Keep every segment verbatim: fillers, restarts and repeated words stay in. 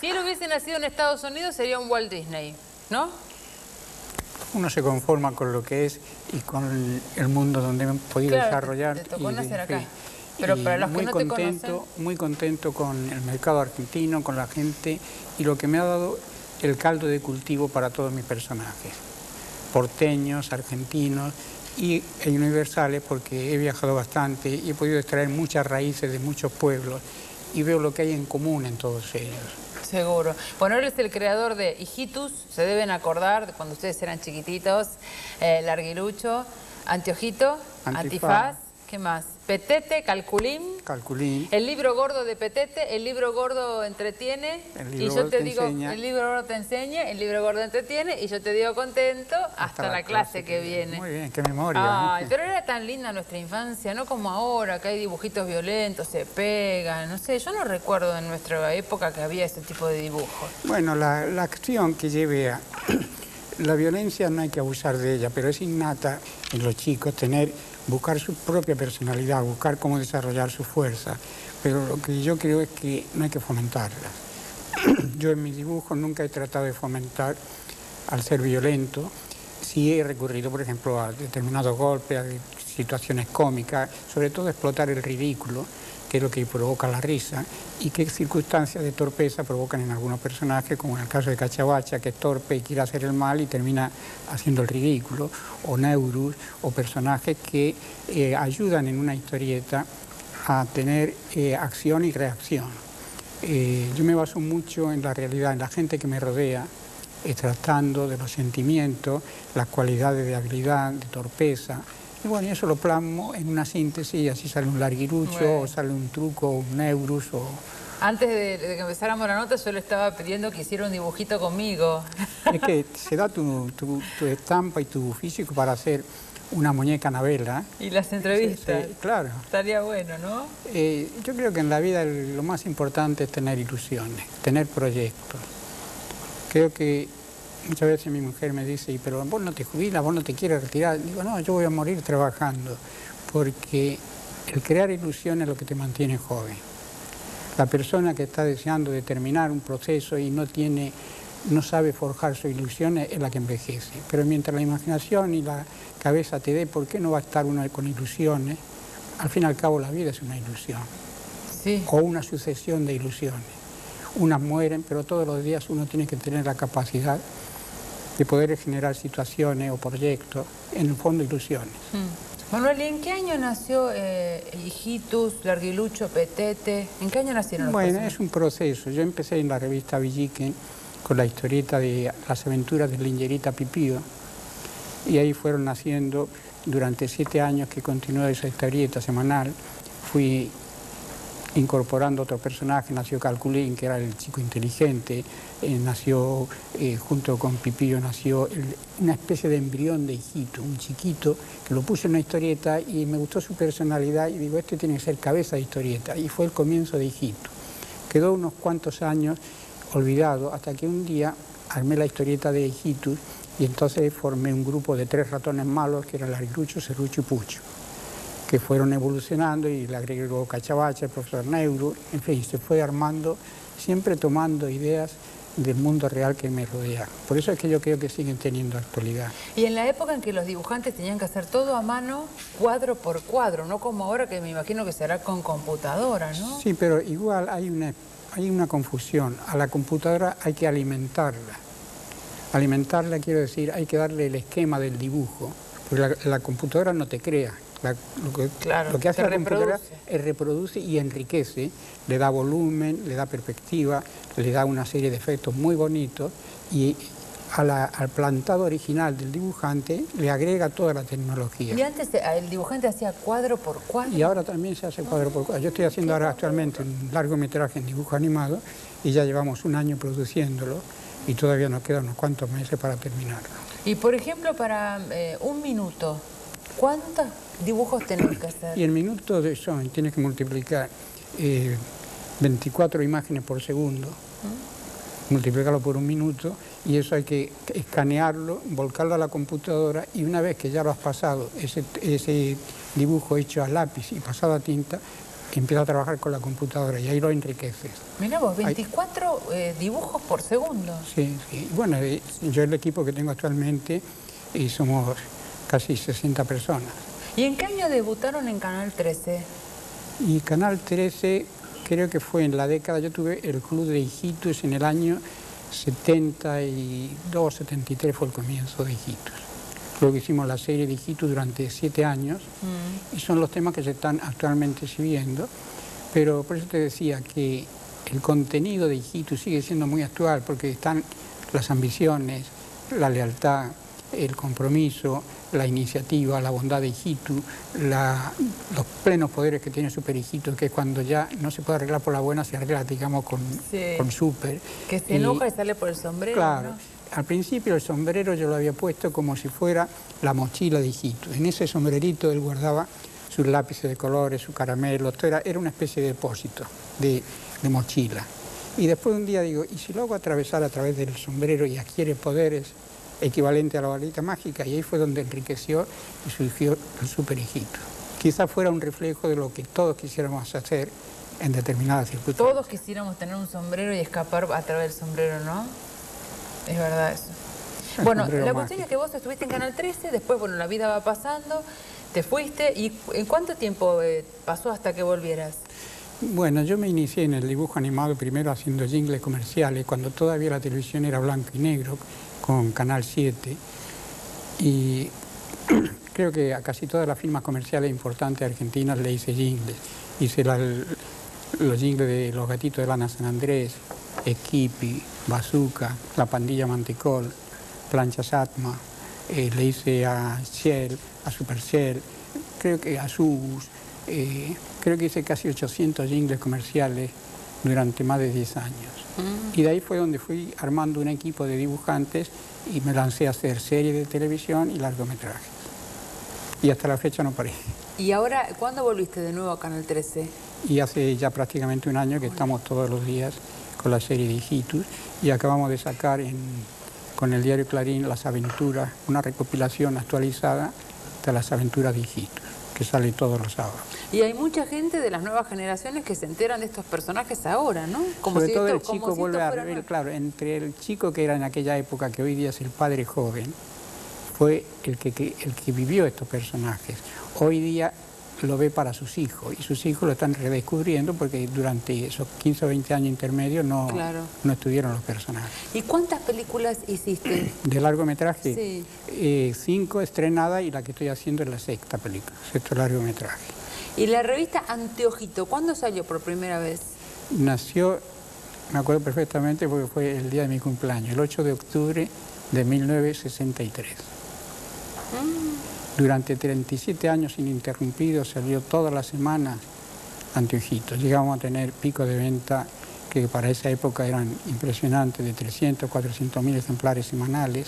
Si él hubiese nacido en Estados Unidos sería un Walt Disney, ¿no? Uno se conforma con lo que es y con el mundo donde he podido claro, desarrollar. Te, te tocó y, nacer acá. Sí. Pero y para los que muy no contento, te conocen... muy contento con el mercado argentino, con la gente y lo que me ha dado el caldo de cultivo para todos mis personajes. Porteños, argentinos y e universales, porque he viajado bastante y he podido extraer muchas raíces de muchos pueblos y veo lo que hay en común en todos ellos. Seguro. Bueno, él es el creador de Hijitus, se deben acordar de cuando ustedes eran chiquititos, eh, Larguirucho, Anteojito, Antifaz. Antifaz, ¿qué más? Petete, Calculín. Calculín. El libro gordo de Petete, el libro gordo entretiene. El libro y yo gordo te, te digo, enseña. el libro gordo te enseña, el libro gordo entretiene y yo te digo contento hasta, hasta la, la clase, clase que viene. Muy bien, qué memoria. Ay, pero era tan linda nuestra infancia, no como ahora, que hay dibujitos violentos, se pegan, no sé, yo no recuerdo en nuestra época que había ese tipo de dibujos. Bueno, la, la acción que lleve a... La violencia no hay que abusar de ella, pero es innata en los chicos tener, buscar su propia personalidad, buscar cómo desarrollar su fuerza. Pero lo que yo creo es que no hay que fomentarla. Yo en mis dibujos nunca he tratado de fomentar al ser violento. Sí he recurrido, por ejemplo, a determinados golpes, a situaciones cómicas, sobre todo explotar el ridículo, que es lo que provoca la risa, y qué circunstancias de torpeza provocan en algunos personajes, como en el caso de Cachabacha, que es torpe y quiere hacer el mal y termina haciendo el ridículo, o Neurus, o personajes que eh, ayudan en una historieta a tener eh, acción y reacción. Eh, yo me baso mucho en la realidad, en la gente que me rodea, eh, tratando de los sentimientos, las cualidades de habilidad, de torpeza. Y bueno, eso lo plasmo en una síntesis y así sale un Larguirucho, bueno. o sale un truco, un Neurus. O... Antes de, de que empezáramos la nota, yo le estaba pidiendo que hiciera un dibujito conmigo. Es que se da tu, tu, tu estampa y tu físico para hacer una muñeca Anabela. Y las entrevistas. Sí, sí, claro. Estaría bueno, ¿no? Eh, yo creo que en la vida lo más importante es tener ilusiones, tener proyectos. Creo que muchas veces mi mujer me dice, pero vos no te jubilas, vos no te quieres retirar. Digo, no, yo voy a morir trabajando, porque el crear ilusiones es lo que te mantiene joven. La persona que está deseando de terminar un proceso y no tiene, no sabe forjar sus ilusiones es la que envejece. Pero mientras la imaginación y la cabeza te dé, ¿por qué no va a estar uno con ilusiones? Al fin y al cabo la vida es una ilusión. Sí. O una sucesión de ilusiones. Unas mueren, pero todos los días uno tiene que tener la capacidad de poder generar situaciones o proyectos, en el fondo ilusiones. Mm. Manuel, ¿y en qué año nació eh, Hijitus, Larguirucho, Petete? ¿En qué año nacieron los Bueno, personajes? es un proceso. Yo empecé en la revista Villiquen con la historieta de las aventuras del Lingerita Pipío, y ahí fueron naciendo durante siete años que continuó esa historieta semanal. Fui incorporando otro personaje, nació Calculín, que era el chico inteligente, eh, nació, eh, junto con Pipío, nació el, una especie de embrión de Hijito, un chiquito, que lo puse en una historieta y me gustó su personalidad y digo, este tiene que ser cabeza de historieta, y fue el comienzo de Hijito. Quedó unos cuantos años olvidado, hasta que un día armé la historieta de Hijitus y entonces formé un grupo de tres ratones malos, que eran Larguirucho, Serrucho y Pucho, que fueron evolucionando y le agregué luego Cachabacha, el profesor Neuro, en fin, se fue armando, siempre tomando ideas del mundo real que me rodea. Por eso es que yo creo que siguen teniendo actualidad. Y en la época en que los dibujantes tenían que hacer todo a mano, cuadro por cuadro, no como ahora que me imagino que será con computadora, ¿no? Sí, pero igual hay una, hay una confusión. A la computadora hay que alimentarla. Alimentarla quiero decir, hay que darle el esquema del dibujo, porque la, la computadora no te crea. La, lo, que, claro, lo que hace la computadora reproduce. es reproduce y enriquece, le da volumen, le da perspectiva, le da una serie de efectos muy bonitos y a la, al plantado original del dibujante le agrega toda la tecnología. Y antes el dibujante hacía cuadro por cuadro. Y ahora también se hace cuadro por cuadro. Yo estoy haciendo ahora actualmente un largometraje en dibujo animado y ya llevamos un año produciéndolo y todavía nos quedan unos cuantos meses para terminarlo. Y por ejemplo, para eh, un minuto, ¿cuántos dibujos tenés que hacer? Y el minuto de son, tienes que multiplicar eh, veinticuatro imágenes por segundo, ¿Mm? multiplicarlo por un minuto, y eso hay que escanearlo, volcarlo a la computadora, y una vez que ya lo has pasado, ese, ese dibujo hecho a lápiz y pasado a tinta, empieza a trabajar con la computadora y ahí lo enriqueces. Mirá vos, veinticuatro eh, dibujos por segundo. Sí, sí. Bueno, eh, yo el equipo que tengo actualmente y somos casi sesenta personas. ¿Y en qué año debutaron en Canal trece? Y Canal trece creo que fue en la década, yo tuve el Club de Hijitus en el año setenta y dos, setenta y tres fue el comienzo de Hijitus. Luego hicimos la serie de Hijitus durante siete años mm. y son los temas que se están actualmente siguiendo, pero por eso te decía que el contenido de Hijitus sigue siendo muy actual porque están las ambiciones, la lealtad, el compromiso, la iniciativa, la bondad de Hijitus, la, los plenos poderes que tiene Super Hijitus, que es cuando ya no se puede arreglar por la buena, se arregla, digamos, con, sí. con Super. Que se enoja y, y sale por el sombrero, claro, ¿no? Al principio el sombrero yo lo había puesto como si fuera la mochila de Hijitus. En ese sombrerito él guardaba sus lápices de colores, su caramelo, todo era, era una especie de depósito, de, de mochila. Y después un día digo, ¿y si lo hago atravesar a través del sombrero y adquiere poderes equivalente a la varita mágica? Y ahí fue donde enriqueció y surgió el Super Hijitus. Quizás fuera un reflejo de lo que todos quisiéramos hacer en determinadas circunstancias. Todos quisiéramos tener un sombrero y escapar a través del sombrero, ¿no? Es verdad eso. El bueno, la cuestión mágico. Es que vos estuviste en Canal trece, después, bueno, la vida va pasando, te fuiste, ¿y en cuánto tiempo eh, pasó hasta que volvieras? Bueno, yo me inicié en el dibujo animado primero haciendo jingles comerciales, cuando todavía la televisión era blanco y negro, con Canal siete, y creo que a casi todas las firmas comerciales importantes argentinas le hice jingles. Hice la, los jingles de Los Gatitos de Lana San Andrés, Skippy, Bazooka, La Pandilla Mantecol, Planchas Atma, eh, le hice a Shell, a Supercell, creo que a Sus, eh, creo que hice casi ochocientos jingles comerciales durante más de diez años. Mm. Y de ahí fue donde fui armando un equipo de dibujantes y me lancé a hacer series de televisión y largometrajes. Y hasta la fecha no paré. ¿Y ahora cuándo volviste de nuevo a Canal trece? Y hace ya prácticamente un año que estamos todos los días con la serie de Hijitus y acabamos de sacar en, con el diario Clarín Las Aventuras, una recopilación actualizada de las aventuras de Hijitus, que sale todos los sábados. Y hay mucha gente de las nuevas generaciones que se enteran de estos personajes ahora, ¿no? Como Sobre si todo esto, el chico vuelve si a ver, no... claro, entre el chico que era en aquella época, que hoy día es el padre joven, fue el que, que, el que vivió estos personajes. Hoy día lo ve para sus hijos y sus hijos lo están redescubriendo porque durante esos quince o veinte años intermedios no, claro. no estuvieron los personajes. ¿Y cuántas películas hiciste? ¿De largometraje? Sí. Eh, cinco estrenadas y la que estoy haciendo es la sexta película, sexto largometraje. ¿Y la revista Anteojito, cuándo salió por primera vez? Nació, me acuerdo perfectamente porque fue el día de mi cumpleaños, el ocho de octubre de mil novecientos sesenta y tres. Mm. Durante treinta y siete años ininterrumpidos salió todas las semanas Anteojitos. Llegamos a tener picos de venta que para esa época eran impresionantes, de trescientos, cuatrocientos mil ejemplares semanales.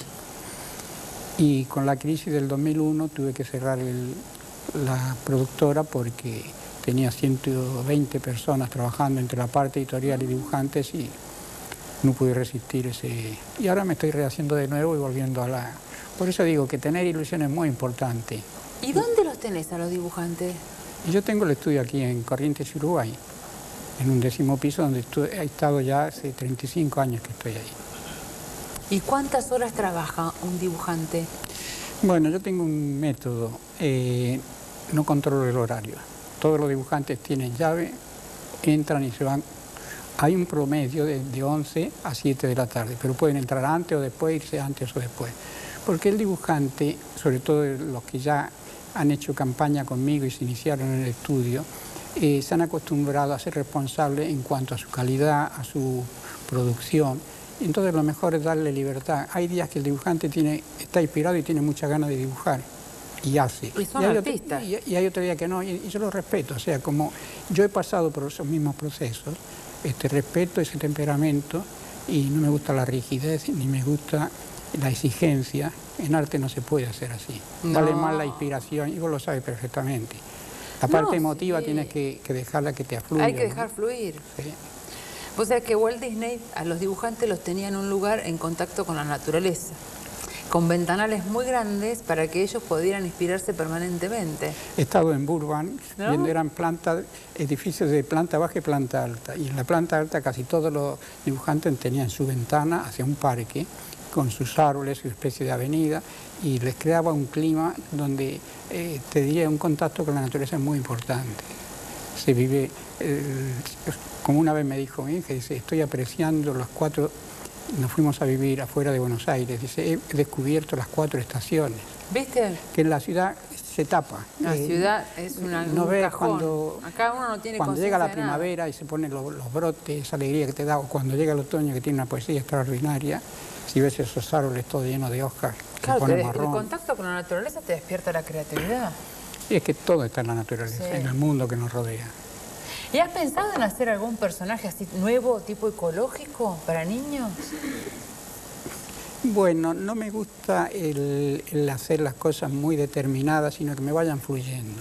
Y con la crisis del dos mil uno tuve que cerrar el, la productora porque tenía ciento veinte personas trabajando entre la parte editorial y dibujantes y no pude resistir ese... Y ahora me estoy rehaciendo de nuevo y volviendo a la... Por eso digo que tener ilusión es muy importante. ¿Y dónde los tenés a los dibujantes? Yo tengo el estudio aquí en Corrientes, Uruguay, en un décimo piso donde he estado ya hace treinta y cinco años que estoy ahí. ¿Y cuántas horas trabaja un dibujante? Bueno, yo tengo un método, eh, no controlo el horario. Todos los dibujantes tienen llave, entran y se van. Hay un promedio de, de once a siete de la tarde, pero pueden entrar antes o después, irse antes o después. Porque el dibujante, sobre todo los que ya han hecho campaña conmigo y se iniciaron en el estudio, eh, se han acostumbrado a ser responsables en cuanto a su calidad, a su producción. Entonces lo mejor es darle libertad. Hay días que el dibujante tiene, está inspirado y tiene muchas ganas de dibujar y hace. Y son y hay artistas. Otro, y, y hay otro día que no, y, y yo lo respeto. O sea, como yo he pasado por esos mismos procesos, este, respeto ese temperamento y no me gusta la rigidez ni me gusta la exigencia. En arte no se puede hacer así. No. Vale más la inspiración, y vos lo sabes perfectamente. La parte no, emotiva sí. tienes que, que dejarla que te afluya. Hay que dejar ¿no? fluir. Sí. O sea que Walt Disney a los dibujantes los tenía en un lugar en contacto con la naturaleza. con ventanales muy grandes para que ellos pudieran inspirarse permanentemente. He estado en Burbank, ¿No? viendo eran plantas, edificios de planta baja y planta alta. Y en la planta alta casi todos los dibujantes tenían su ventana hacia un parque, con sus árboles, su especie de avenida, y les creaba un clima donde, eh, te diría, un contacto con la naturaleza muy importante. Se vive, eh, como una vez me dijo mi hija, dice, estoy apreciando las cuatro, nos fuimos a vivir afuera de Buenos Aires, dice, he descubierto las cuatro estaciones. ¿Viste? Que en la ciudad se tapa. La eh, ciudad es una, no un ves cajón. cuando, Acá uno no tiene cuando llega la conciencia de nada. primavera y se ponen los, los brotes, esa alegría que te da, o cuando llega el otoño que tiene una poesía extraordinaria, si ves esos árboles todos llenos de hojas, Claro, se pone te- el marrón. contacto con la naturaleza te despierta la creatividad. Y es que todo está en la naturaleza, Sí. en el mundo que nos rodea. ¿Y has pensado en hacer algún personaje así nuevo, tipo ecológico, para niños? Bueno, no me gusta el, el hacer las cosas muy determinadas, sino que me vayan fluyendo.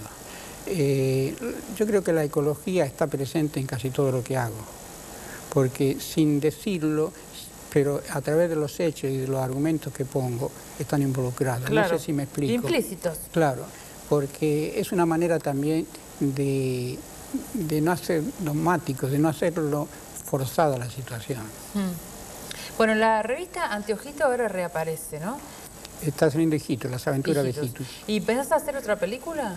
Eh, yo creo que la ecología está presente en casi todo lo que hago, porque sin decirlo, pero a través de los hechos y de los argumentos que pongo, están involucrados. Claro. No sé si me explico. Implícitos. Claro, porque es una manera también de, de no hacer dogmáticos, de no hacerlo forzada la situación. Mm. Bueno, la revista Anteojito ahora reaparece, ¿no? Está saliendo Hijitos, las aventuras Hijitos. de Hijitos. ¿Y pensás hacer otra película?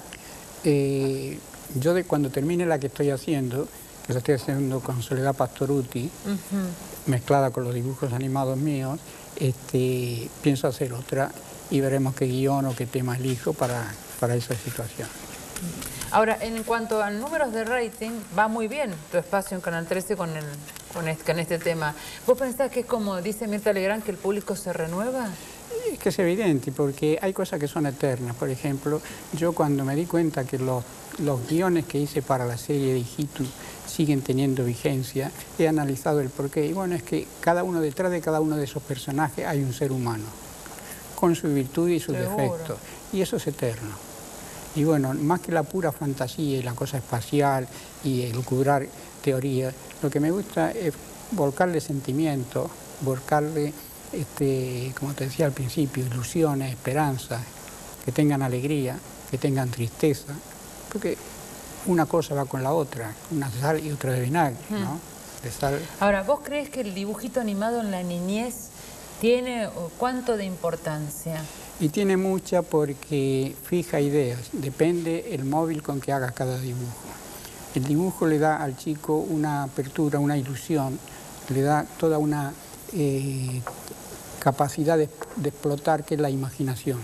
Eh, yo de cuando termine la que estoy haciendo, que la estoy haciendo con Soledad Pastoruti, Ujú. mezclada con los dibujos animados míos, este, pienso hacer otra y veremos qué guión o qué tema elijo para, para esa situación. Ahora, en cuanto a números de rating, va muy bien tu espacio en Canal trece con, el, con, este, con este tema. ¿Vos pensás que es como dice Mirta Legrand, que el público se renueva? Es que es evidente, porque hay cosas que son eternas. Por ejemplo, yo cuando me di cuenta que los, los guiones que hice para la serie de Hijitos siguen teniendo vigencia, he analizado el porqué. Y bueno, es que cada uno, detrás de cada uno de esos personajes hay un ser humano, con sus virtudes y sus Seguro. defectos. Y eso es eterno. Y bueno, más que la pura fantasía y la cosa espacial y el curar teorías, lo que me gusta es volcarle sentimientos, volcarle, este, como te decía al principio, ilusiones, esperanzas, que tengan alegría, que tengan tristeza, porque una cosa va con la otra, una de sal y otra de vinagre, ¿no? De sal. Ahora, ¿vos crees que el dibujito animado en la niñez tiene o, cuánto de importancia? Y tiene mucha porque fija ideas, depende el móvil con que haga cada dibujo. El dibujo le da al chico una apertura, una ilusión, le da toda una eh, capacidad de, de explotar, que es la imaginación.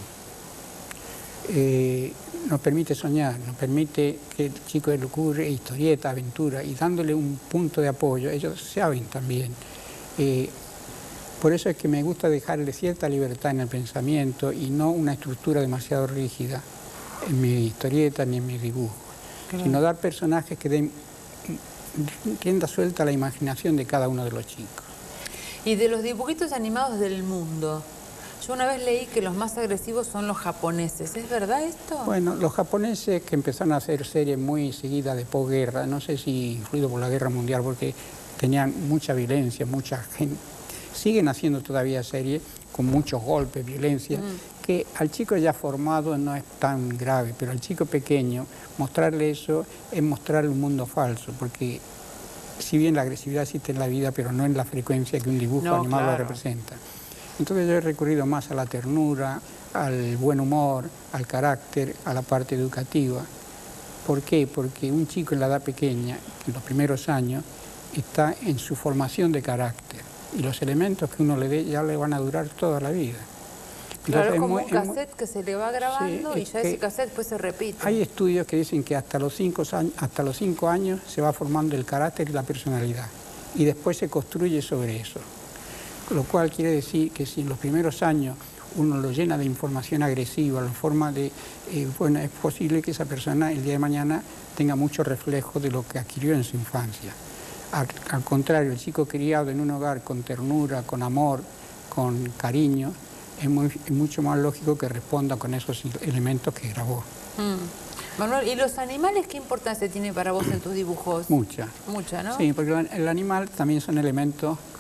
Eh, nos permite soñar, nos permite que el chico le ocurre historieta, aventura, y dándole un punto de apoyo, ellos saben también. Eh, Por eso es que me gusta dejarle cierta libertad en el pensamiento y no una estructura demasiado rígida en mi historieta ni en mi dibujo, claro, sino dar personajes que den rienda suelta a la imaginación de cada uno de los chicos. Y de los dibujitos animados del mundo, yo una vez leí que los más agresivos son los japoneses. ¿Es verdad esto? Bueno, los japoneses, que empezaron a hacer series muy seguidas de posguerra, no sé si influido por la guerra mundial, porque tenían mucha violencia, mucha gente. Siguen haciendo todavía series con muchos golpes, violencia, mm. que al chico ya formado no es tan grave, pero al chico pequeño mostrarle eso es mostrarle un mundo falso, porque si bien la agresividad existe en la vida, pero no en la frecuencia que un dibujo no, animado claro. lo representa. Entonces yo he recurrido más a la ternura, al buen humor, al carácter, a la parte educativa. ¿Por qué? Porque un chico en la edad pequeña, en los primeros años, está en su formación de carácter. Y los elementos que uno le dé ya le van a durar toda la vida. Claro, Entonces, es como muy, un cassette muy... que se le va grabando, sí, y ya ese cassette después se repite. Hay estudios que dicen que hasta los, cinco años, hasta los cinco años se va formando el carácter y la personalidad. Y después se construye sobre eso. Lo cual quiere decir que si en los primeros años uno lo llena de información agresiva, la forma de, eh, bueno, es posible que esa persona el día de mañana tenga mucho reflejo de lo que adquirió en su infancia. Al, al contrario, el chico criado en un hogar con ternura, con amor, con cariño, es, muy, es mucho más lógico que responda con esos elementos que grabó. Mm. Manuel, ¿y los animales qué importancia tiene para vos en tus dibujos? Mucha. Mucha, ¿no? Sí, porque el animal también son elementos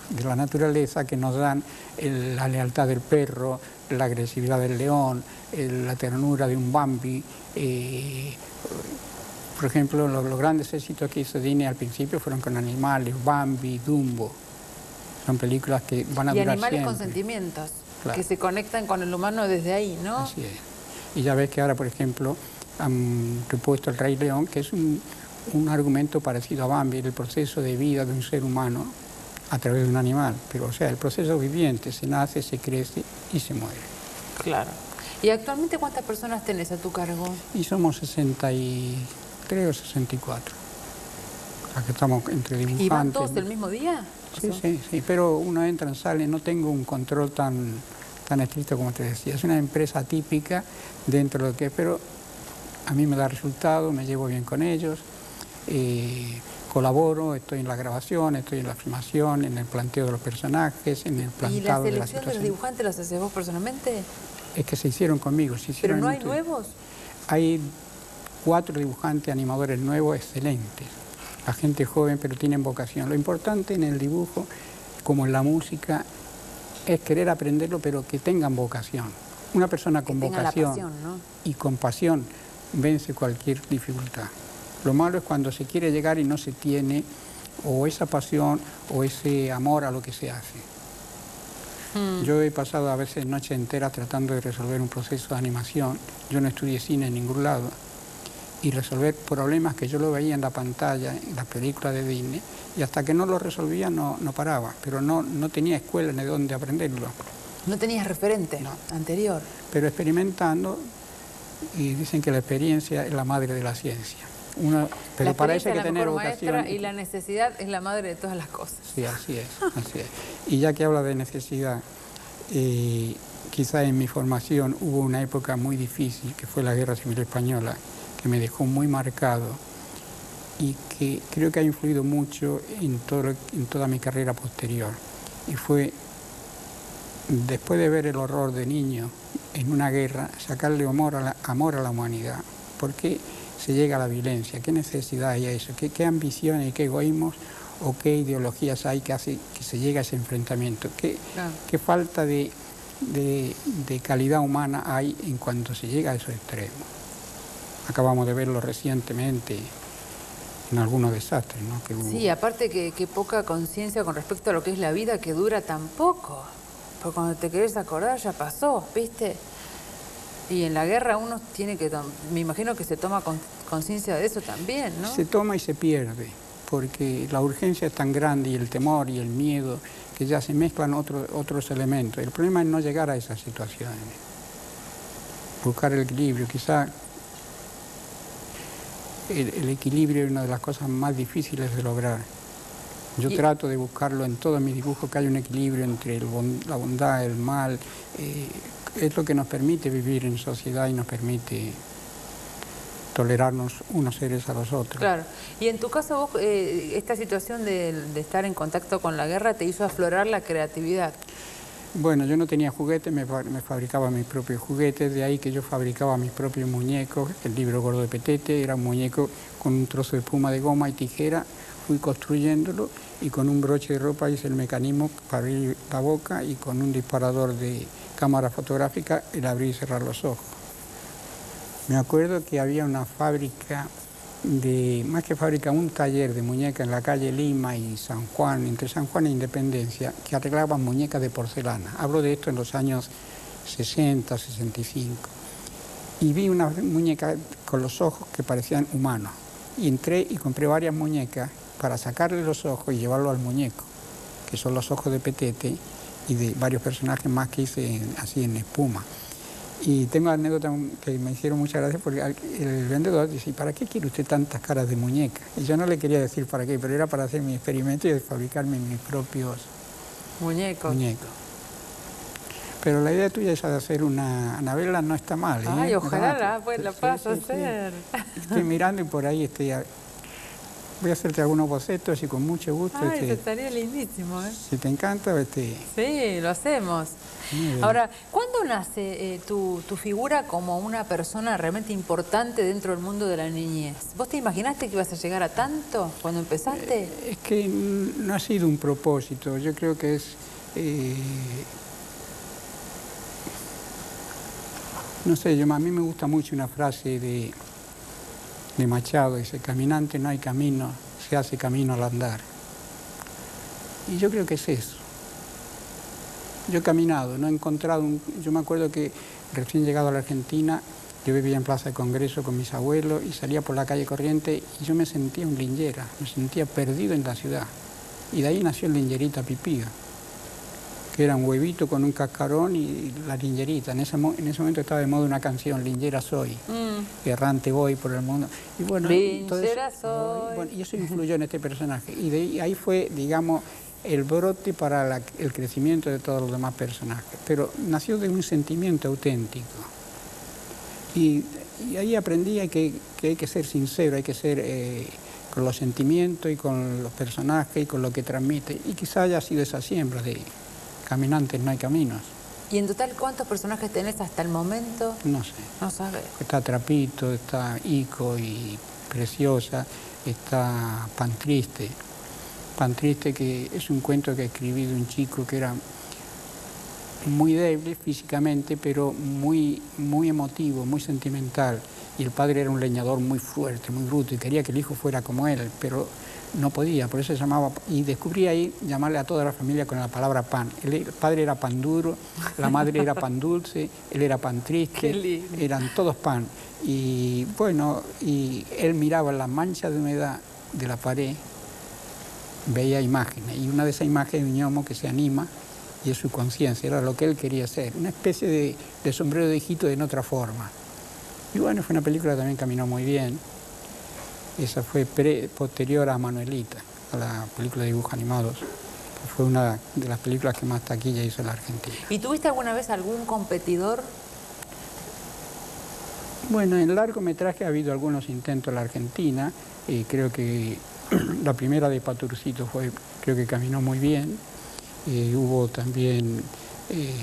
de la naturaleza que nos dan el, la lealtad del perro, la agresividad del león, el, la ternura de un Bambi. Eh, por ejemplo, los, los grandes éxitos que hizo Disney al principio fueron con animales, Bambi, Dumbo. Son películas que van a y durar animales siempre. con sentimientos, claro. que se conectan con el humano desde ahí, ¿no? Así es. Y ya ves que ahora, por ejemplo, han repuesto El Rey León, que es un, un argumento parecido a Bambi, el proceso de vida de un ser humano a través de un animal. Pero, o sea, el proceso viviente, se nace, se crece y se muere. Claro. ¿Y actualmente cuántas personas tenés a tu cargo? Y somos sesenta y tres o sesenta y cuatro. Aquí estamos entre dibujantes. ¿Y van todos el mismo día? Sí, sí, sí, pero uno entra, sale, no tengo un control tan, tan estricto como te decía. Es una empresa típica dentro de lo que es, pero a mí me da resultado, me llevo bien con ellos, eh, colaboro, estoy en la grabación, estoy en la filmación, en el planteo de los personajes, en el plantado de la situación. ¿Y la selección de los dibujantes las haces vos personalmente? Es que se hicieron conmigo. Se hicieron ¿Pero no hay este... nuevos? Hay cuatro dibujantes, animadores nuevos, excelentes. La gente joven, pero tienen vocación. Lo importante en el dibujo, como en la música, es querer aprenderlo, pero que tengan vocación. Una persona con vocación pasión, ¿no? y con pasión vence cualquier dificultad. Lo malo es cuando se quiere llegar y no se tiene o esa pasión o ese amor a lo que se hace. Hmm. Yo he pasado a veces noches enteras tratando de resolver un proceso de animación. Yo no estudié cine en ningún lado. Y resolver problemas que yo lo veía en la pantalla, en las películas de Disney, y hasta que no lo resolvía no, no paraba, pero no, no tenía escuela ni dónde aprenderlo. ¿No tenías referente no. anterior? Pero experimentando, y dicen que la experiencia es la madre de la ciencia. Uno, pero la para eso hay que es la tener mejor vocación. Maestra y la necesidad es la madre de todas las cosas. Sí, así es, así es. Y ya que habla de necesidad, eh, quizá en mi formación hubo una época muy difícil, que fue la Guerra Civil Española, que me dejó muy marcado y que creo que ha influido mucho en, todo, en toda mi carrera posterior. Y fue, después de ver el horror de niño en una guerra, sacarle amor a la, amor a la humanidad. ¿Por qué se llega a la violencia? ¿Qué necesidad hay a eso? ¿Qué, qué ambiciones y qué egoísmos o qué ideologías hay que hace que se llegue a ese enfrentamiento? ¿Qué, claro. qué falta de, de, de calidad humana hay en cuanto se llega a esos extremos? Acabamos de verlo recientemente en algunos desastres, ¿no? Que hubo. Sí, aparte que, que poca conciencia con respecto a lo que es la vida, que dura tan poco. Porque cuando te querés acordar ya pasó, ¿viste? Y en la guerra uno tiene que, me imagino que se toma conciencia de eso también, ¿no? Se toma y se pierde, porque la urgencia es tan grande y el temor y el miedo que ya se mezclan otro, otros elementos. El problema es no llegar a esas situaciones, buscar el equilibrio. Quizá el, el equilibrio es una de las cosas más difíciles de lograr. Yo y... trato de buscarlo en todos mis dibujos, que haya un equilibrio entre el bond, la bondad, el mal. Eh, es lo que nos permite vivir en sociedad y nos permite tolerarnos unos seres a los otros. Claro. Y en tu caso, vos, eh, esta situación de, de estar en contacto con la guerra te hizo aflorar la creatividad. Bueno, yo no tenía juguetes, me, me fabricaba mis propios juguetes, de ahí que yo fabricaba mis propios muñecos. El libro gordo de Petete era un muñeco con un trozo de espuma de goma y tijera, fui construyéndolo y con un broche de ropa hice el mecanismo para abrir la boca y con un disparador de cámara fotográfica el abrir y cerrar los ojos. Me acuerdo que había una fábrica, de más que fábrica, un taller de muñecas en la calle Lima y San Juan, entre San Juan e Independencia, que arreglaban muñecas de porcelana. Hablo de esto en los años sesenta, sesenta y cinco. Y vi una muñeca con los ojos que parecían humanos. Y entré y compré varias muñecas para sacarle los ojos y llevarlo al muñeco, que son los ojos de Petete y de varios personajes más que hice en, así en espuma. Y tengo anécdotas que me hicieron muchas gracias porque el vendedor dice, ¿y para qué quiere usted tantas caras de muñeca? Y yo no le quería decir para qué, pero era para hacer mi experimento y fabricarme mis propios muñecos. muñecos. Pero la idea tuya esa de hacer una novela no está mal, ¿eh? Ay, ojalá la, pues, la puedas sí, sí, hacer. Sí. Estoy mirando y por ahí estoy voy a hacerte algunos bocetos y con mucho gusto. Ay, este, eso estaría lindísimo, ¿eh? Si te encanta, este... Sí, lo hacemos. Ahora, ¿cuándo nace eh, tu, tu figura como una persona realmente importante dentro del mundo de la niñez? ¿Vos te imaginaste que ibas a llegar a tanto cuando empezaste? Eh, es que no ha sido un propósito, yo creo que es... Eh, no sé, yo, a mí me gusta mucho una frase de, de Machado, dice, caminante no hay camino, se hace camino al andar. Y yo creo que es eso. Yo he caminado, no he encontrado... Un, yo me acuerdo que recién llegado a la Argentina, yo vivía en Plaza de Congreso con mis abuelos y salía por la calle Corriente y yo me sentía un linguera, me sentía perdido en la ciudad. Y de ahí nació el lingerita pipiga, que era un huevito con un cascarón y la lingerita. En ese, en ese momento estaba de moda una canción, Lingera soy, mm. errante voy por el mundo. Y bueno, Lingera soy. Bueno, y eso influyó en este personaje. Y de ahí, ahí fue, digamos, el brote para la, el crecimiento de todos los demás personajes. Pero nació de un sentimiento auténtico. Y, y ahí aprendí que, que hay que ser sincero, hay que ser eh, con los sentimientos y con los personajes y con lo que transmite. Y quizá haya sido esa siembra de caminantes no hay caminos. ¿Y en total cuántos personajes tenés hasta el momento? No sé. No sabes. Está Trapito, está Ico y Preciosa, está Pan Triste. Pan Triste, que es un cuento que escribí de un chico que era muy débil físicamente, pero muy, muy emotivo, muy sentimental. Y el padre era un leñador muy fuerte, muy bruto, y quería que el hijo fuera como él, pero no podía, por eso se llamaba... Y descubrí ahí llamarle a toda la familia con la palabra pan. El, el padre era pan duro, la madre era pan dulce, él era pan triste, eran todos pan. Y bueno, y él miraba las manchas de humedad de la pared, veía imágenes, y una de esas imágenes de un ñomo que se anima, y es su conciencia, era lo que él quería hacer, una especie de, de sombrero de hijito en otra forma. Y bueno, fue una película que también caminó muy bien. Esa fue pre, posterior a Manuelita, a la película de dibujos animados. Fue una de las películas que más taquilla hizo en la Argentina. ¿Y tuviste alguna vez algún competidor? Bueno, en largometraje ha habido algunos intentos en la Argentina, y creo que la primera de Paturcito fue, creo que caminó muy bien. Eh, hubo también eh,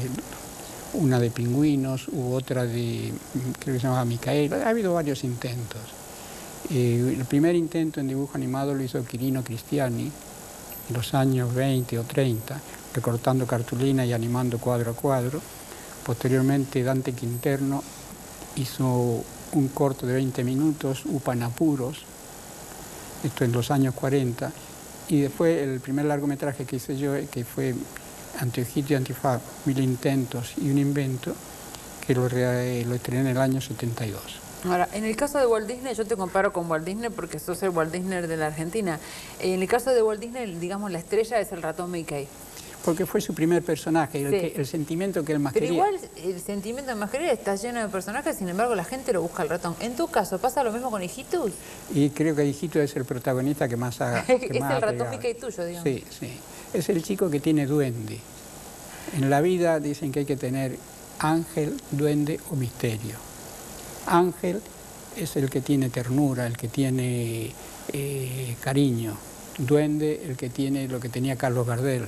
una de Pingüinos, hubo otra de, creo que se llamaba Micael. Ha habido varios intentos. Eh, el primer intento en dibujo animado lo hizo Quirino Cristiani en los años veinte o treinta, recortando cartulina y animando cuadro a cuadro. Posteriormente Dante Quinterno hizo un corto de veinte minutos, Upanapuros, esto en los años cuarenta, y después el primer largometraje que hice yo, que fue Anteojito y Antifaz, Mil Intentos y un Invento, que lo, lo estrené en el año setenta y dos. Ahora, en el caso de Walt Disney, yo te comparo con Walt Disney porque sos el Walt Disney de la Argentina. En el caso de Walt Disney, digamos, la estrella es el ratón Mickey. Porque fue su primer personaje, el, sí. que, el sentimiento que él más Pero quería. Pero igual el sentimiento de más querer está lleno de personajes, sin embargo la gente lo busca al ratón. ¿En tu caso pasa lo mismo con Hijitus? Y creo que Hijitus es el protagonista que más ha que Es más el ha ratón pegado. Mickey tuyo, digamos. Sí, sí. Es el chico que tiene duende. En la vida dicen que hay que tener ángel, duende o misterio. Ángel es el que tiene ternura, el que tiene eh, cariño. Duende, el que tiene lo que tenía Carlos Gardel.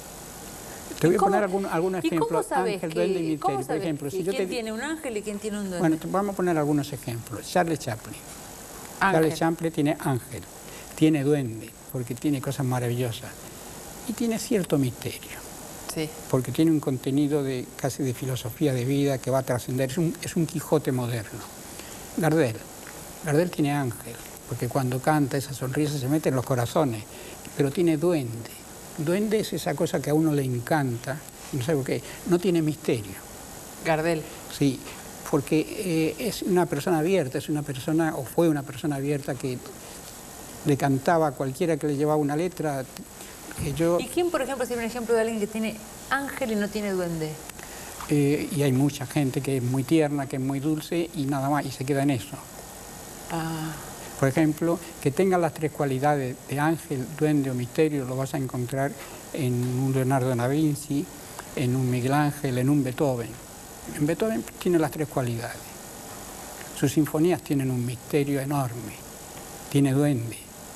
Te voy a poner algunos algunos ejemplos. Ángel, duende y misterio. Por ejemplo, si yo ¿quién te... tiene un ángel y quién tiene un duende? Bueno, te vamos a poner algunos ejemplos. Charles Chaplin. Ángel. Charles Chaplin tiene ángel, tiene duende, porque tiene cosas maravillosas. Y tiene cierto misterio. Sí. Porque tiene un contenido de, casi de filosofía de vida que va a trascender. Es un, es un Quijote moderno. Gardel. Gardel tiene ángel, porque cuando canta esa sonrisa se mete en los corazones, pero tiene duende. Duende es esa cosa que a uno le encanta, no sé por qué, no tiene misterio. Gardel. Sí, porque eh, es una persona abierta, es una persona, o fue una persona abierta que le cantaba a cualquiera que le llevaba una letra. Eh, yo, ¿Y quién, por ejemplo, sería un ejemplo de alguien que tiene ángel y no tiene duende? Eh, y hay mucha gente que es muy tierna, que es muy dulce y nada más, y se queda en eso. Ah. Por ejemplo, que tenga las tres cualidades de ángel, duende o misterio, lo vas a encontrar en un Leonardo da Vinci, en un Miguel Ángel, en un Beethoven. En Beethoven tiene las tres cualidades. Sus sinfonías tienen un misterio enorme, tiene duende,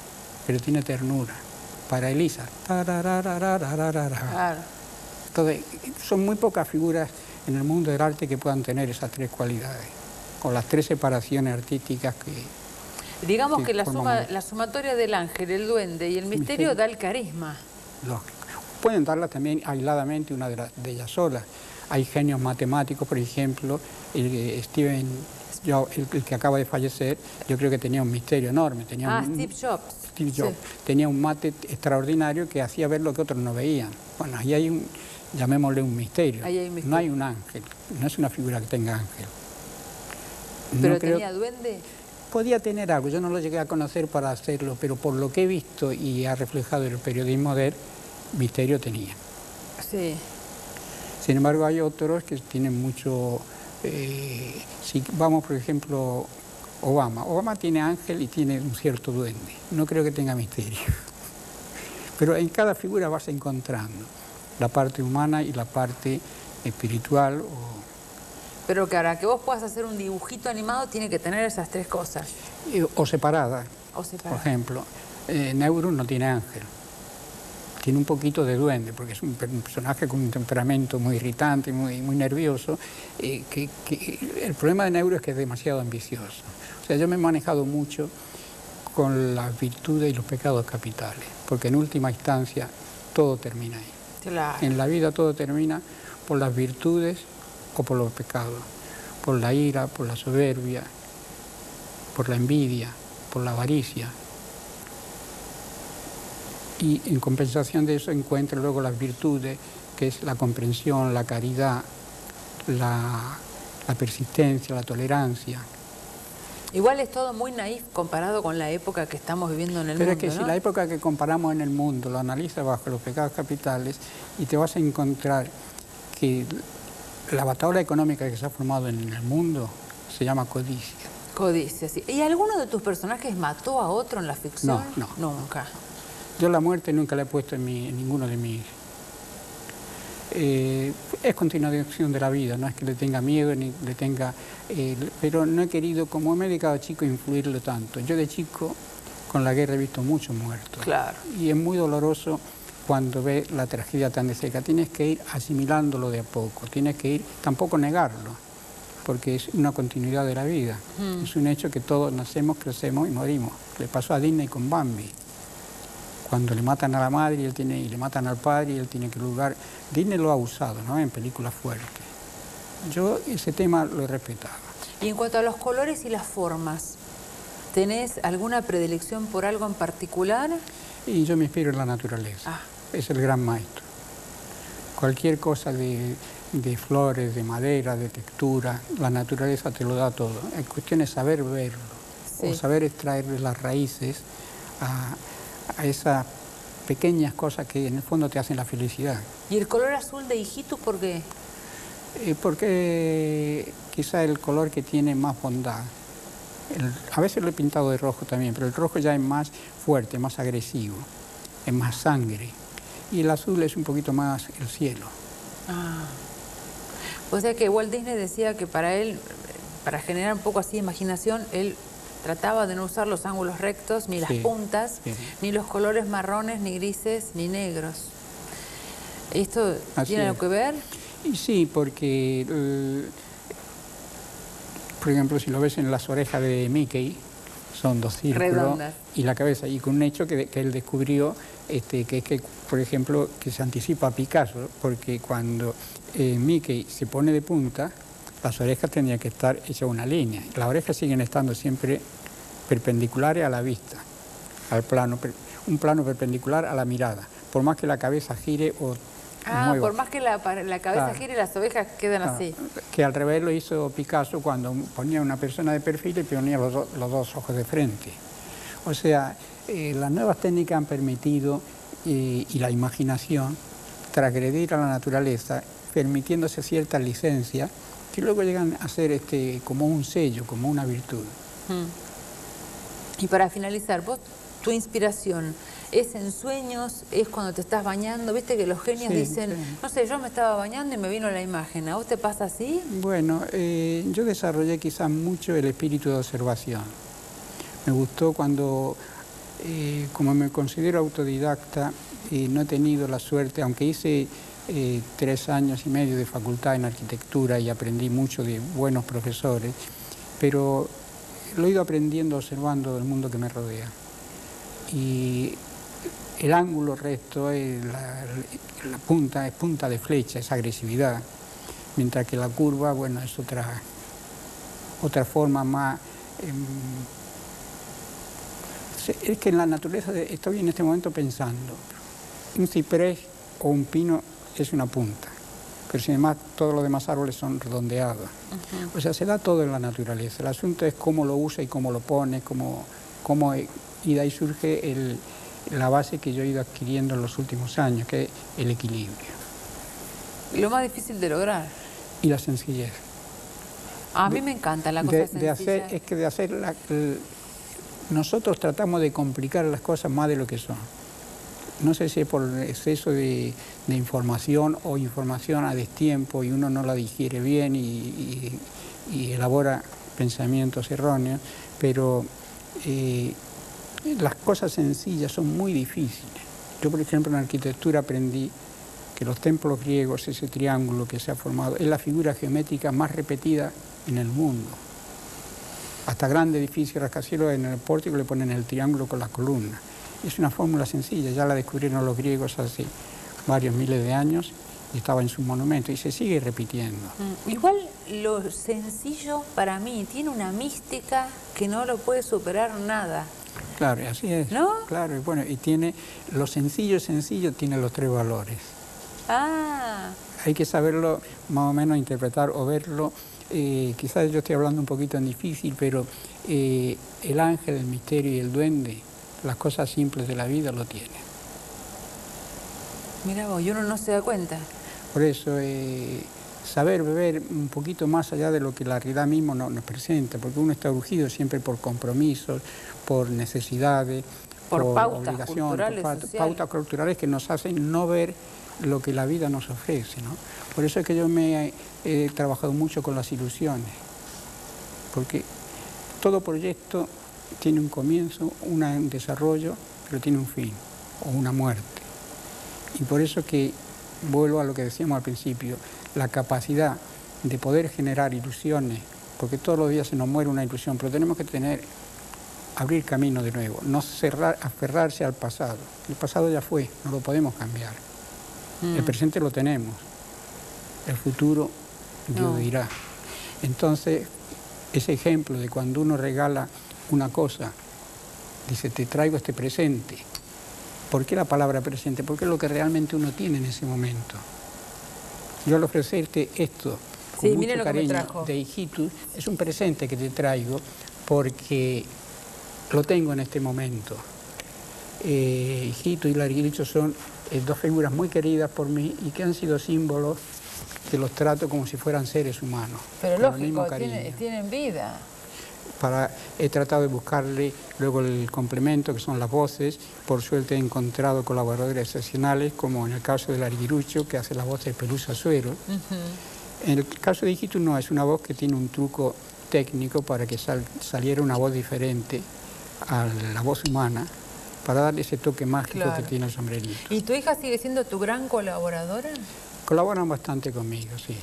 pero tiene ternura. Para Elisa, Claro. entonces, son muy pocas figuras en el mundo del arte que puedan tener esas tres cualidades, con las tres separaciones artísticas que... Digamos que, que la, forman... suma, la sumatoria del ángel, el duende y el misterio, misterio. da el carisma. Lógico. Pueden darla también aisladamente una de, la, de ellas solas. Hay genios matemáticos, por ejemplo, el, Steven, yo, el, el que acaba de fallecer, yo creo que tenía un misterio enorme. Tenía ah, un, Steve Jobs. Steve Jobs. Sí. Tenía un mate extraordinario que hacía ver lo que otros no veían. Bueno, ahí hay un, llamémosle un misterio. Ahí hay un misterio. No hay un ángel, no es una figura que tenga ángel. ¿Pero no tenía creo... duende? Podía tener algo, yo no lo llegué a conocer para hacerlo, pero por lo que he visto y ha reflejado el periodismo de él, misterio tenía. Sí. Sin embargo, hay otros que tienen mucho... Eh, si vamos, por ejemplo, Obama. Obama tiene ángel y tiene un cierto duende. No creo que tenga misterio. Pero en cada figura vas encontrando la parte humana y la parte espiritual. O... Pero que ahora que vos puedas hacer un dibujito animado tiene que tener esas tres cosas. O separadas. O separadas. Por ejemplo, eh, Neurus no tiene ángel. Tiene un poquito de duende, porque es un personaje con un temperamento muy irritante, muy, muy nervioso. Eh, que, que el problema de Neurus es que es demasiado ambicioso. O sea, yo me he manejado mucho con las virtudes y los pecados capitales, porque en última instancia todo termina ahí. Claro. En la vida todo termina por las virtudes o por los pecados, por la ira, por la soberbia, por la envidia, por la avaricia. Y en compensación de eso encuentra luego las virtudes, que es la comprensión, la caridad, la, la persistencia, la tolerancia. Igual es todo muy naif comparado con la época que estamos viviendo en el Pero mundo, Pero es que ¿no? si la época que comparamos en el mundo lo analizas bajo los pecados capitales y te vas a encontrar que la batalla económica que se ha formado en el mundo se llama codicia. Codicia, sí. ¿Y alguno de tus personajes mató a otro en la ficción? No, no. Nunca. Yo la muerte nunca la he puesto en, mi, en ninguno de mis... Eh, es continuación de la vida, no es que le tenga miedo ni le tenga... Eh, pero no he querido, como me he dedicado a chico, influirlo tanto. Yo de chico, con la guerra he visto muchos muertos. Claro. Y es muy doloroso cuando ves la tragedia tan de cerca. Tienes que ir asimilándolo de a poco, tienes que ir, tampoco negarlo, porque es una continuidad de la vida. Mm. Es un hecho que todos nacemos, crecemos y morimos. Le pasó a Disney con Bambi. Cuando le matan a la madre y, él tiene, y le matan al padre y él tiene que lugar. Disney lo ha usado, ¿no?, en películas fuertes. Yo ese tema lo he respetado. Y en cuanto a los colores y las formas, ¿tenés alguna predilección por algo en particular? Y yo me inspiro en la naturaleza. Ah. Es el gran maestro. Cualquier cosa de, de flores, de madera, de textura, la naturaleza te lo da todo. La cuestión es saber verlo, sí, o saber extraerle las raíces a... a esas pequeñas cosas que en el fondo te hacen la felicidad. ¿Y el color azul de Hijitus por qué? Eh, porque quizá el color que tiene más bondad. El, a veces lo he pintado de rojo también, pero el rojo ya es más fuerte, más agresivo, es más sangre. Y el azul es un poquito más el cielo. Ah. O sea que Walt Disney decía que para él, para generar un poco así de imaginación, él trataba de no usar los ángulos rectos, ni las sí, puntas, sí, ni los colores marrones, ni grises, ni negros. ¿Esto así tiene algo que ver? Y sí, porque, eh, por ejemplo, si lo ves en las orejas de Mickey, son dos círculos. Redondas. Y la cabeza, y con un hecho que, que él descubrió, este, que es que, por ejemplo, que se anticipa a Picasso, porque cuando eh, Mickey se pone de punta, las orejas tendrían que estar hechas una línea. Las orejas siguen estando siempre perpendiculares a la vista, al plano, un plano perpendicular a la mirada, por más que la cabeza gire o Ah, mueva. Por más que la, la cabeza claro. gire, las orejas quedan claro. así. Que al revés lo hizo Picasso cuando ponía una persona de perfil y ponía los, do, los dos ojos de frente. O sea, eh, las nuevas técnicas han permitido, eh, y la imaginación, transgredir a la naturaleza, permitiéndose ciertas licencias que luego llegan a ser este, como un sello, como una virtud. Mm. Y para finalizar, vos, tu inspiración, ¿es en sueños? ¿Es cuando te estás bañando? Viste que los genios sí, dicen, sí. no sé, yo me estaba bañando y me vino la imagen. ¿A vos te pasa así? Bueno, eh, yo desarrollé quizás mucho el espíritu de observación. Me gustó cuando eh, como me considero autodidacta, eh, no he tenido la suerte, aunque hice eh, tres años y medio de facultad en arquitectura y aprendí mucho de buenos profesores, pero lo he ido aprendiendo observando el mundo que me rodea. Y el ángulo recto, es la, la punta, es punta de flecha, es agresividad, mientras que la curva, bueno, es otra, otra forma más... Eh, es que en la naturaleza, de, estoy en este momento pensando, un ciprés o un pino es una punta, pero sin demás todos los demás árboles son redondeados. Uh-huh. O sea, se da todo en la naturaleza. El asunto es cómo lo usa y cómo lo pone, cómo, cómo, y de ahí surge el, la base que yo he ido adquiriendo en los últimos años, que es el equilibrio. ¿Y lo más difícil de lograr? Y la sencillez. A de, mí me encanta la cosa de, sencilla. De hacer, es que de hacer la, el, nosotros tratamos de complicar las cosas más de lo que son. No sé si es por exceso de, de información o información a destiempo y uno no la digiere bien y, y, y elabora pensamientos erróneos, pero eh, las cosas sencillas son muy difíciles. Yo, por ejemplo, en arquitectura aprendí que los templos griegos, ese triángulo que se ha formado, es la figura geométrica más repetida en el mundo. Hasta grandes edificios rascacielos en el pórtico le ponen el triángulo con las columnas. Es una fórmula sencilla, ya la descubrieron los griegos hace varios miles de años y estaba en su monumento y se sigue repitiendo. Mm, igual lo sencillo para mí tiene una mística que no lo puede superar nada. Claro, así es. ¿No? Claro, y bueno, y tiene, lo sencillo, sencillo tiene los tres valores. Ah. Hay que saberlo más o menos interpretar o verlo. Eh, quizás yo estoy hablando un poquito en difícil, pero eh, el ángel, el misterio y el duende, las cosas simples de la vida lo tienen. Mira vos, y uno no se da cuenta. Por eso, eh, saber beber un poquito más allá de lo que la realidad mismo no, nos presenta, porque uno está urgido siempre por compromisos, por necesidades, por, por pautas obligaciones, culturales, por sociales. pautas culturales que nos hacen no ver lo que la vida nos ofrece, ¿no? Por eso es que yo me he, he trabajado mucho con las ilusiones, porque todo proyecto tiene un comienzo, una, un desarrollo, pero tiene un fin, o una muerte. Y por eso que, vuelvo a lo que decíamos al principio, la capacidad de poder generar ilusiones, porque todos los días se nos muere una ilusión, pero tenemos que tener, abrir camino de nuevo, no cerrar, aferrarse al pasado. El pasado ya fue, no lo podemos cambiar. Mm. El presente lo tenemos, el futuro Dios no. dirá. Entonces, ese ejemplo de cuando uno regala una cosa, dice, te traigo este presente. ¿Por qué la palabra presente? Porque es lo que realmente uno tiene en ese momento. Yo al ofrecerte esto, con sí, mucho lo cariño, que me trajo. de hijitus, es un presente que te traigo porque lo tengo en este momento. Eh, hijitus y Larguirucho son eh, dos figuras muy queridas por mí y que han sido símbolos que los trato como si fueran seres humanos. Pero lógico, tiene, tienen vida. Para, he tratado de buscarle luego el complemento, que son las voces. Por suerte he encontrado colaboradores excepcionales, como en el caso de Larguirucho, que hace la voz de Pelusa Suero. Uh-huh. En el caso de Hijitus no, es una voz que tiene un truco técnico para que sal, saliera una voz diferente a la voz humana, para darle ese toque mágico claro. que tiene el sombrerito. ¿Y tu hija sigue siendo tu gran colaboradora? Colaboran bastante conmigo, sí.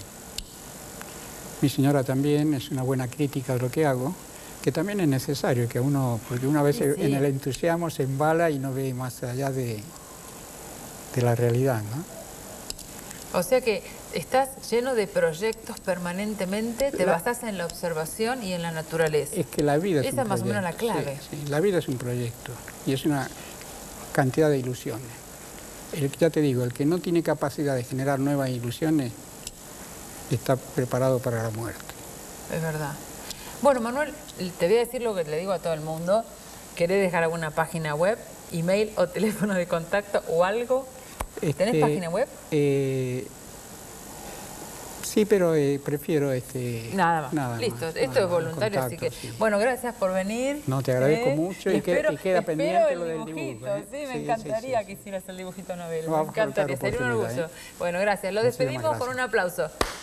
Mi señora también es una buena crítica de lo que hago, que también es necesario, que uno, porque una vez sí, sí. en el entusiasmo se embala y no ve más allá de, de la realidad, ¿no? O sea que estás lleno de proyectos permanentemente, te la, basás en la observación y en la naturaleza. Es que la vida es Esa un es más proyecto. o menos la clave. Sí, sí, la vida es un proyecto y es una cantidad de ilusiones. El, ya te digo, el que no tiene capacidad de generar nuevas ilusiones está preparado para la muerte. Es verdad. Bueno, Manuel, te voy a decir lo que le digo a todo el mundo. ¿Querés dejar alguna página web, email o teléfono de contacto o algo? Este, ¿Tenés página web? Eh, sí, pero eh, prefiero este... Nada más. Nada Listo, más, esto nada es voluntario, contacto, así que... Sí. Bueno, gracias por venir. No, te agradezco ¿eh? mucho y, espero, que, y queda pendiente lo del dibujo. ¿eh? Sí, me sí, encantaría sí, sí, que hicieras el dibujito novela. No, me encantaría, sería un orgullo. ¿eh? Bueno, gracias. Lo despedimos con un aplauso.